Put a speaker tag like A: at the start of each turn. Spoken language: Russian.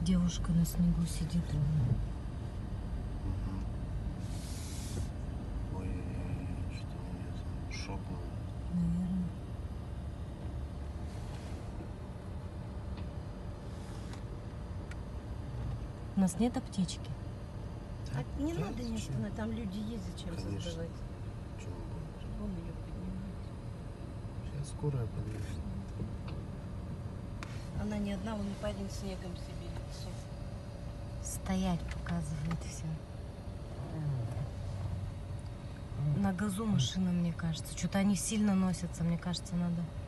A: Девушка на снегу сидит.
B: Ой, что мне шокнуло.
A: Наверное. У нас нет аптечки.
C: А не
B: Да,
C: надо не
B: зачем?
C: остановить, там люди есть, зачем
B: Конечно.
C: создавать?
B: Чего будет?
C: Вон ее поднимают.
B: Сейчас скорая подъедет.
C: Она не одна, вон и парень снегом себе лицо.
A: Стоять показывает все. На газу машина, мне кажется. Что-то они сильно носятся, мне кажется, надо